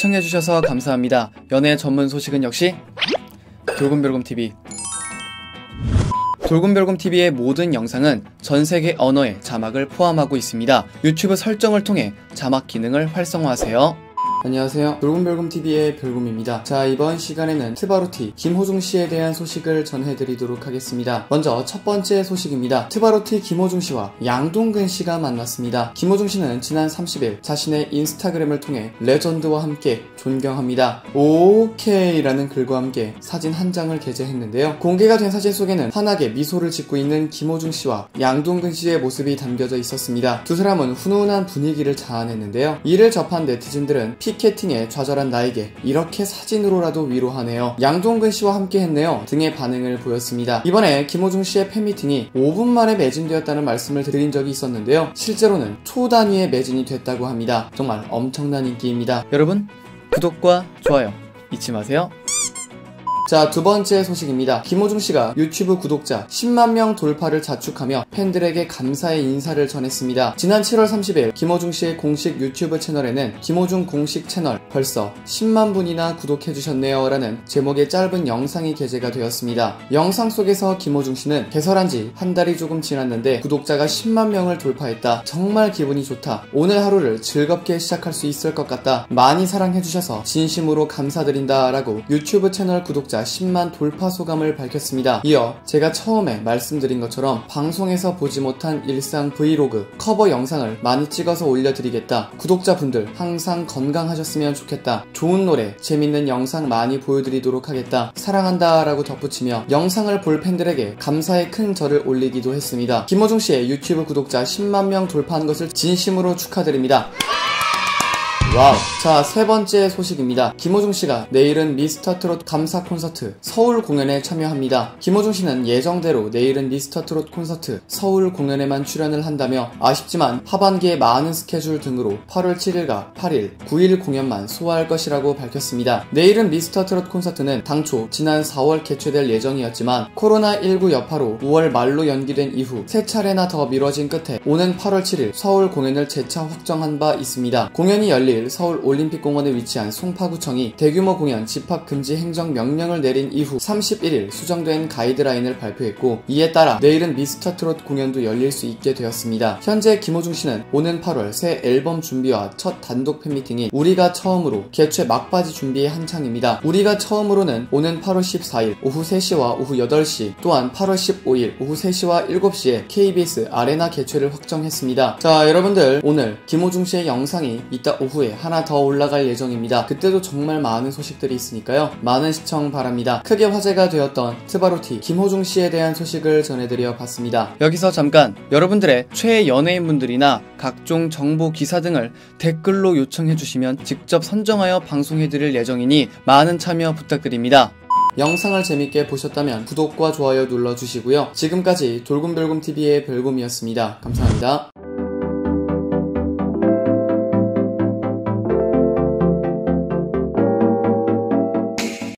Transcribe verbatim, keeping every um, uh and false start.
시청해주셔서 감사합니다. 연애 전문 소식은 역시 돌곰별곰티비. 돌곰별곰티비의 모든 영상은 전세계 언어의 자막을 포함하고 있습니다. 유튜브 설정을 통해 자막 기능을 활성화하세요. 안녕하세요. 돌곰별곰티비의 별곰입니다. 자, 이번 시간에는 트바로티 김호중씨에 대한 소식을 전해드리도록 하겠습니다. 먼저 첫 번째 소식입니다. 트바로티 김호중씨와 양동근씨가 만났습니다. 김호중씨는 지난 삼십일 자신의 인스타그램을 통해 레전드와 함께 존경합니다. 오케이 라는 글과 함께 사진 한 장을 게재했는데요. 공개가 된 사진 속에는 환하게 미소를 짓고 있는 김호중씨와 양동근씨의 모습이 담겨져 있었습니다. 두 사람은 훈훈한 분위기를 자아냈는데요. 이를 접한 네티즌들은 피케팅에 좌절한 나에게 이렇게 사진으로라도 위로하네요, 양동근씨와 함께 했네요 등의 반응을 보였습니다. 이번에 김호중씨의 팬미팅이 오 분 만에 매진되었다는 말씀을 드린 적이 있었는데요. 실제로는 초단위의 매진이 됐다고 합니다. 정말 엄청난 인기입니다. 여러분, 구독과 좋아요 잊지 마세요. 자, 두 번째 소식입니다. 김호중씨가 유튜브 구독자 십만 명 돌파를 자축하며 팬들에게 감사의 인사를 전했습니다. 지난 칠월 삼십일 김호중씨의 공식 유튜브 채널에는 김호중 공식 채널 벌써 십만 분이나 구독해주셨네요 라는 제목의 짧은 영상이 게재가 되었습니다. 영상 속에서 김호중씨는 개설한 지 한 달이 조금 지났는데 구독자가 십만 명을 돌파했다. 정말 기분이 좋다. 오늘 하루를 즐겁게 시작할 수 있을 것 같다. 많이 사랑해주셔서 진심으로 감사드린다 라고 유튜브 채널 구독자 십만 돌파 소감을 밝혔습니다. 이어 제가 처음에 말씀드린 것처럼 방송에서 보지 못한 일상 브이로그 커버 영상을 많이 찍어서 올려드리겠다. 구독자분들 항상 건강하셨으면 좋겠다. 좋은 노래, 재밌는 영상 많이 보여드리도록 하겠다. 사랑한다 라고 덧붙이며 영상을 볼 팬들에게 감사의 큰 절을 올리기도 했습니다. 김호중씨의 유튜브 구독자 십만 명 돌파한 것을 진심으로 축하드립니다. 와우. 자, 세 번째 소식입니다. 김호중씨가 내일은 미스터트롯 감사 콘서트 서울 공연에 참여합니다. 김호중씨는 예정대로 내일은 미스터트롯 콘서트 서울 공연에만 출연을 한다며 아쉽지만 하반기에 많은 스케줄 등으로 팔월 칠일과 팔일, 구일 공연만 소화할 것이라고 밝혔습니다. 내일은 미스터트롯 콘서트는 당초 지난 사월 개최될 예정이었지만 코로나십구 여파로 오월 말로 연기된 이후 세 차례나 더 미뤄진 끝에 오는 팔월 칠일 서울 공연을 재차 확정한 바 있습니다. 공연이 열릴 서울 올림픽공원에 위치한 송파구청이 대규모 공연 집합 금지 행정 명령을 내린 이후 삼십일일 수정된 가이드라인을 발표했고, 이에 따라 내일은 미스터트롯 공연도 열릴 수 있게 되었습니다. 현재 김호중씨는 오는 팔월 새 앨범 준비와 첫 단독 팬미팅인 우리가 처음으로 개최 막바지 준비에 한창입니다. 우리가 처음으로는 오는 팔월 십사일 오후 세시와 오후 여덟시, 또한 팔월 십오일 오후 세시와 일곱시에 케이비에스 아레나 개최를 확정했습니다. 자, 여러분들, 오늘 김호중씨의 영상이 이따 오후에 하나 더 올라갈 예정입니다. 그때도 정말 많은 소식들이 있으니까요. 많은 시청 바랍니다. 크게 화제가 되었던 트바로티 김호중씨에 대한 소식을 전해드려 봤습니다. 여기서 잠깐 여러분들의 최애 연예인분들이나 각종 정보 기사 등을 댓글로 요청해주시면 직접 선정하여 방송해드릴 예정이니 많은 참여 부탁드립니다. 영상을 재밌게 보셨다면 구독과 좋아요 눌러주시고요. 지금까지 돌곰별곰티비의 별곰이었습니다. 감사합니다.